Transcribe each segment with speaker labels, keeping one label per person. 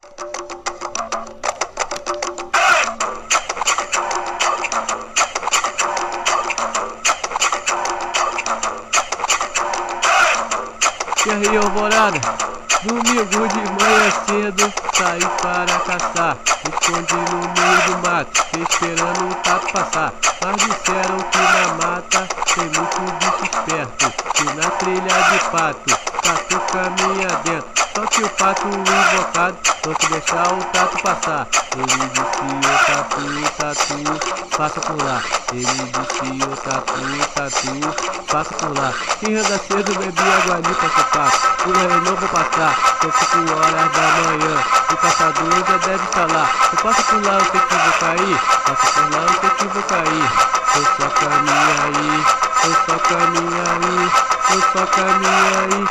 Speaker 1: E aí, alvorada, domingo de manhã cedo, saí para caçar. Escondi no meio do mato, esperando o tato passar. Mas disseram que na mata tem muito bicho esperto, que na trilha de pato, tatu caminha dentro. Só que o pato invocado não que deixar o tato passar. Ele disse: ô tatu, passa por lá. Ele disse: ô tatu, passa por lá. Quem anda cedo bebi água ali pra seu pato. Por aí não vou passar, são 5 horas da manhã. O caçador já deve estar lá. Eu passo por lá, eu sei que vou cair. Passo por lá, eu sei que vou cair. Eu só caminho aí, eu só caminho aí, eu só caminho aí.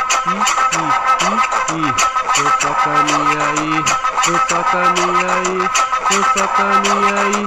Speaker 1: Eu só caminho aí, eu só caminho aí, eu só caminho aí.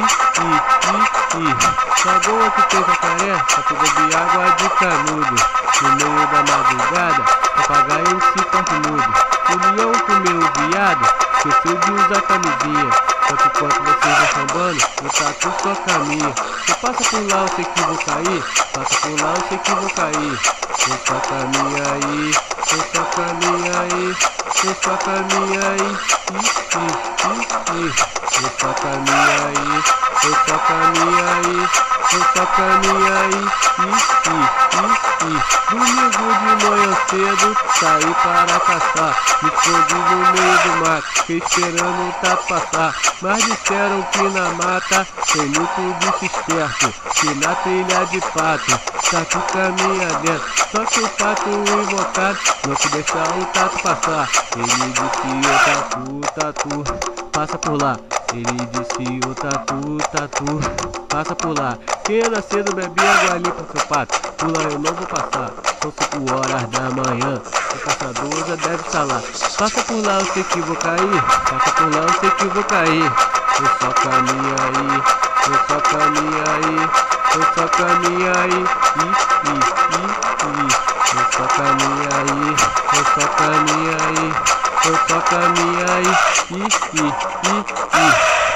Speaker 1: Lagoa que tem jacaré, pra beber água de canudo. No meio da madrugada, papagaio se corta mudo. O leão comeu o viado, esqueceu de usar camisinha. Só que enquanto você vai sambando, o tatu só caminha. Eu passo por lá, eu sei que vou cair. Passo por lá, eu sei que vou cair. Eu só caminho aí, eu só caminho aí, eu só caminho aí. Eu só caminho aí, eu só caminho aí, eu só caminho aí. Domingo de manhã cedo, saí para caçar. Me escondi no meio do mato, fiquei esperando o tato passar. Mas disseram que na mata tem muito bicho esperto, que na trilha de pato, tatu caminha dentro. Só que o pato invocado não que deixar o tato passar. Ele disse: ô tatu, passa por lá. Ele disse: ô tatu, passa por lá. Quem anda cedo bebe água ali pra seu pato. Por lá eu não vou passar, são 5 horas da manhã. O caçador já deve estar lá. Passa por lá, eu sei que vou cair. Passa por lá, eu sei que vou cair. Eu só caminho aí, eu só caminho aí, eu só caminho aí. Eu só caminho aí, eu só caminho aí, eu só caminho aí.